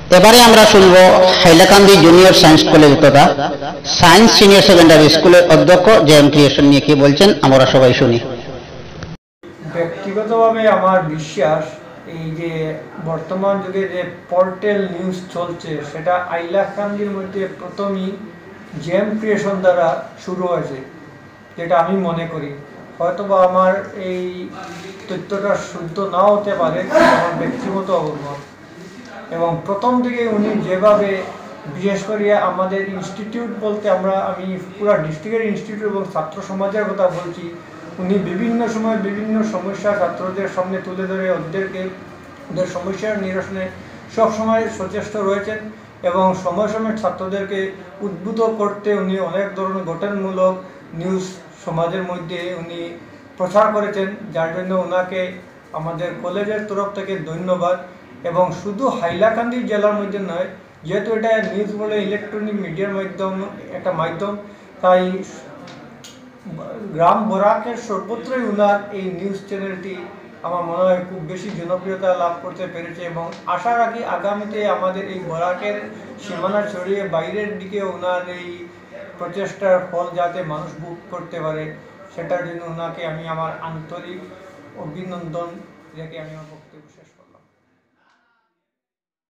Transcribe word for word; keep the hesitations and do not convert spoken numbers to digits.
এবারে আমরা শুনব হাইলাকান্দি জুনিয়র সায়েন্স কলেজ তথা সায়েন্স সিনিয়র সেকেন্ডারি স্কুলের অধ্যক্ষ জে এম ক্রিয়েশন নিয়ে কি বলছেন আমরা সবাই শুনি। ব্যক্তিগতভাবে আমার বিশ্বাস এই যে বর্তমান যুগে যে পোর্টাল নিউজ চলছে সেটা হাইলাকান্দির মধ্যে প্রথমই জে এম ক্রিয়েশন দ্বারা শুরু হয়েছে, যেটা আমি মনে করি। হয়তোবা আমার এই তথ্যটা শুদ্ধ নাও হতে পারে, আমার ব্যক্তিগত অভিমত। এবং প্রথম থেকে উনি যেভাবে, বিশেষ করে আমাদের ইনস্টিটিউট বলতে আমরা আমি পুরো ডিস্ট্রিক্টের ইনস্টিটিউট এবং ছাত্র সমাজের কথা বলছি, উনি বিভিন্ন সময় বিভিন্ন সমস্যা ছাত্রদের সামনে তুলে ধরে ওদেরকে ওদের সমস্যার নিরসনে সবসময় সচেষ্ট রয়েছেন এবং সময় সময় ছাত্রদেরকে উদ্বুদ্ধ করতে উনি অনেক ধরনের গঠনমূলক নিউজ সমাজের মধ্যে উনি প্রচার করেছেন, যার জন্য ওনাকে আমাদের কলেজের তরফ থেকে ধন্যবাদ। এবং শুধু হাইলাকান্দি জেলার মধ্যে নয়, যেহেতু এটা নিউজ বলে ইলেকট্রনিক মিডিয়ার মাধ্যম একটা মাধ্যম, তাই গ্রাম বরাকের সর্বত্রই ওনার এই নিউজ চ্যানেলটি আমার মনে হয় খুব বেশি জনপ্রিয়তা লাভ করতে পেরেছে। এবং আশা রাখি আগামীতে আমাদের এই বরাকের সীমানা ছড়িয়ে বাইরের দিকে ওনার এই প্রচেষ্টার ফল যাতে মানুষ ভোগ করতে পারে, সেটার জন্য ওনাকে আমি আমার আন্তরিক অভিনন্দন রেখে আমি আমার বক্তব্য শেষ করি।